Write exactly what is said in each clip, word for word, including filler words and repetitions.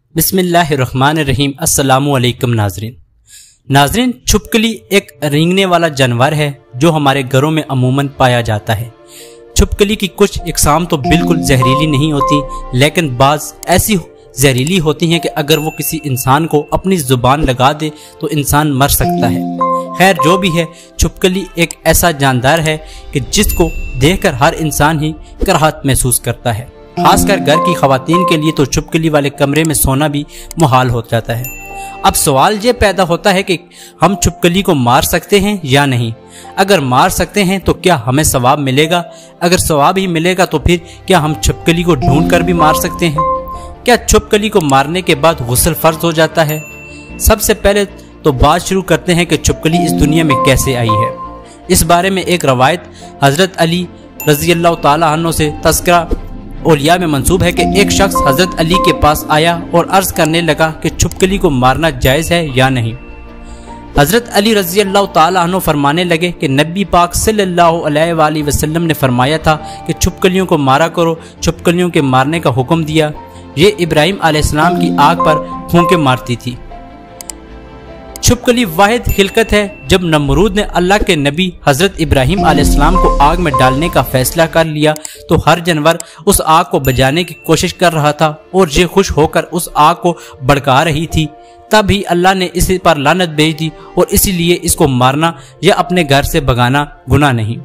بسم اللہ الرحمن الرحیم۔ السلام علیکم ناظرین ناظرین چھپکلی ایک رینگنے والا جانور ہے جو ہمارے گھروں میں عموماً پایا جاتا ہے۔ چھپکلی کی کچھ اقسام تو بالکل زہریلی نہیں ہوتی، لیکن بعض ایسی زہریلی ہوتی ہیں کہ اگر وہ کسی انسان کو اپنی زبان لگا دے تو انسان مر سکتا ہے۔ خیر جو بھی ہے، چھپکلی ایک ایسا جاندار ہے کہ جس کو دیکھ کر ہر انسان ہی کراہت محسوس کرتا ہے۔ خاص کر گھر کی خواتین کے لیے تو چھپکلی والے کمرے میں سونا بھی محال ہو جاتا ہے۔ اب سوال یہ پیدا ہوتا ہے کہ ہم چھپکلی کو مار سکتے ہیں یا نہیں؟ اگر مار سکتے ہیں تو کیا ہمیں ثواب ملے گا؟ اگر ثواب ہی ملے گا تو پھر کیا ہم چھپکلی کو ڈھونڈ کر بھی مار سکتے ہیں؟ کیا چھپکلی کو مارنے کے بعد غسل فرض ہو جاتا ہے؟ سب سے پہلے تو بات شروع کرتے ہیں کہ چھپکلی اس دنیا میں کیسے آئی ہے۔ اس بارے میں ایک روایت حضرت علی رضی اللہ تعالیٰ عنہ سے تذکرہ اولیاء میں منسوب ہے کہ ایک شخص حضرت علی کے پاس آیا اور عرض کرنے لگا کہ چھپکلی کو مارنا جائز ہے یا نہیں۔ حضرت علی رضی اللہ تعالیٰ عنہ فرمانے لگے کہ نبی پاک صلی اللہ علیہ وآلہ وسلم نے فرمایا تھا کہ چھپکلیوں کو مارا کرو، چھپکلیوں کے مارنے کا حکم دیا۔ یہ ابراہیم علیہ السلام کی آگ پر پھونکے مارتی تھی۔ چھپکلی واحد خلقت ہے۔ جب نمرود نے اللہ کے نبی حضرت ابراہیم علیہ السلام کو آگ میں ڈالنے کا فیصلہ کر لیا تو ہر جانور اس آگ کو بجھانے کی کوشش کر رہا تھا اور یہ خوش ہو کر اس آگ کو بھڑکا رہی تھی۔ تب ہی اللہ نے اس پر لعنت بھیج دی اور اسی لیے اس کو مارنا یا اپنے گھر سے بھگانا گناہ نہیں۔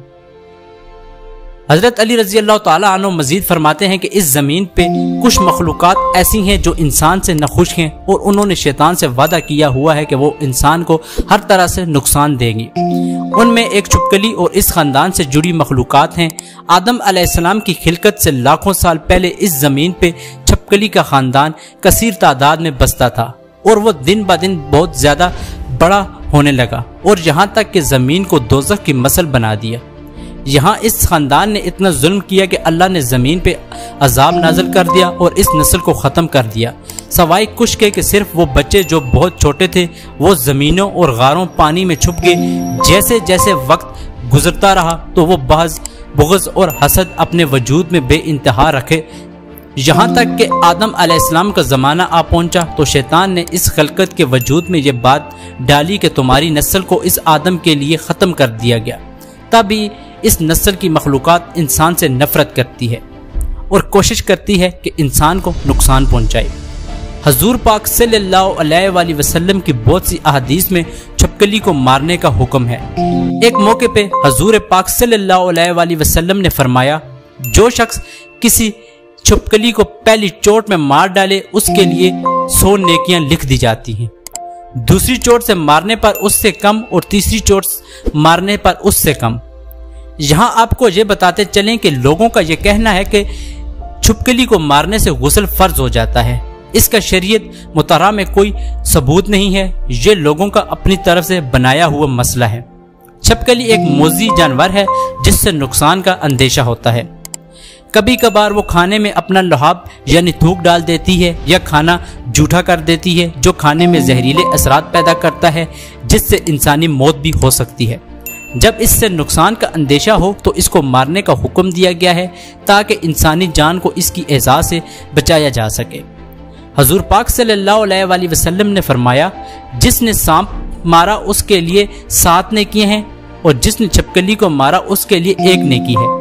حضرت علی رضی اللہ تعالیٰ عنہ مزید فرماتے ہیں کہ اس زمین پہ کچھ مخلوقات ایسی ہیں جو انسان سے ناخوش ہیں اور انہوں نے شیطان سے وعدہ کیا ہوا ہے کہ وہ انسان کو ہر طرح سے نقصان دیں گی۔ ان میں ایک چھپکلی اور اس خاندان سے جڑی مخلوقات ہیں۔ آدم علیہ السلام کی خلقت سے لاکھوں سال پہلے اس زمین پہ چھپکلی کا خاندان کثیر تعداد میں بستا تھا اور وہ دن بہ دن بہت زیادہ بڑا ہونے لگا اور یہاں تک کہ زمین کو دوزخ کی مثل بنا دیا۔ یہاں اس خاندان نے اتنا ظلم کیا کہ اللہ نے زمین پہ عذاب نازل کر دیا اور اس نسل کو ختم کر دیا، سوائے کچھ کے کہ صرف وہ بچے جو بہت چھوٹے تھے وہ زمینوں اور غاروں پانی میں چھپ گئے۔ جیسے جیسے وقت گزرتا رہا تو وہ بعض بغض اور حسد اپنے وجود میں بے انتہا رکھے، یہاں تک کہ آدم علیہ السلام کا زمانہ آ پہنچا تو شیطان نے اس خلقت کے وجود میں یہ بات ڈالی کہ تمہاری نسل کو اس آدم کے لیے ختم کر دیا گیا۔ تبھی اس نسل کی مخلوقات انسان سے نفرت کرتی ہے اور کوشش کرتی ہے کہ انسان کو نقصان پہنچائے۔ حضور پاک صلی اللہ علیہ وآلہ وسلم کی بہت سی احادیث میں چھپکلی کو مارنے کا حکم ہے۔ ایک موقع پہ حضور پاک صلی اللہ علیہ وآلہ وسلم نے فرمایا، جو شخص کسی چھپکلی کو پہلی چوٹ میں مار ڈالے اس کے لیے سو نیکیاں لکھ دی جاتی ہیں، دوسری چوٹ سے مارنے پر اس سے کم اور تیسری چوٹ مارنے پر اس سے کم۔ یہاں آپ کو یہ بتاتے چلیں کہ لوگوں کا یہ کہنا ہے کہ چھپکلی کو مارنے سے غسل فرض ہو جاتا ہے۔ اس کا شریعت مطالعہ میں کوئی ثبوت نہیں ہے، یہ لوگوں کا اپنی طرف سے بنایا ہوا مسئلہ ہے۔ چھپکلی ایک موذی جانور ہے جس سے نقصان کا اندیشہ ہوتا ہے۔ کبھی کبھار وہ کھانے میں اپنا لعاب یعنی تھوک ڈال دیتی ہے یا کھانا جھوٹا کر دیتی ہے جو کھانے میں زہریلے اثرات پیدا کرتا ہے جس سے انسانی موت بھی ہو سکتی ہے۔ جب اس سے نقصان کا اندیشہ ہو تو اس کو مارنے کا حکم دیا گیا ہے تاکہ انسانی جان کو اس کی ایذا سے بچایا جا سکے۔ حضور پاک صلی اللہ علیہ وآلہ وسلم نے فرمایا، جس نے سانپ مارا اس کے لیے سات نیکیاں ہیں اور جس نے چھپکلی کو مارا اس کے لیے ایک نیکی ہے۔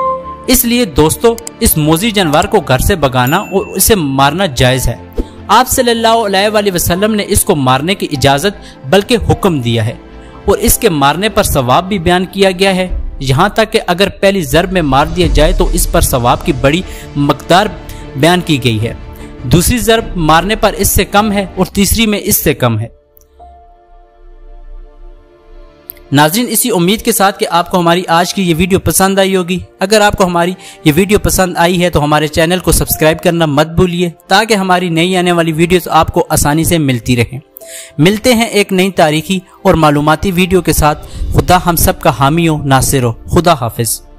اس لیے دوستو، اس موذی جانور کو گھر سے بھگانا اور اسے مارنا جائز ہے۔ آپ صلی اللہ علیہ وآلہ وسلم نے اس کو مارنے کی اجازت بلکہ حکم دیا ہے اور اس کے مارنے پر ثواب بھی بیان کیا گیا ہے، یہاں تک کہ اگر پہلی ضرب میں مار دیا جائے تو اس پر ثواب کی بڑی مقدار بیان کی گئی ہے، دوسری ضرب مارنے پر اس سے کم ہے اور تیسری میں اس سے کم ہے۔ ناظرین، اسی امید کے ساتھ کہ آپ کو ہماری آج کی یہ ویڈیو پسند آئی ہوگی۔ اگر آپ کو ہماری یہ ویڈیو پسند آئی ہے تو ہمارے چینل کو سبسکرائب کرنا مت بھولیے تاکہ ہماری نئی آنے والی ویڈیوز آپ کو آسانی سے ملتی رہیں۔ ملتے ہیں ایک نئی تاریخی اور معلوماتی ویڈیو کے ساتھ۔ خدا ہم سب کا حامی و ناصر ہو۔ خدا حافظ۔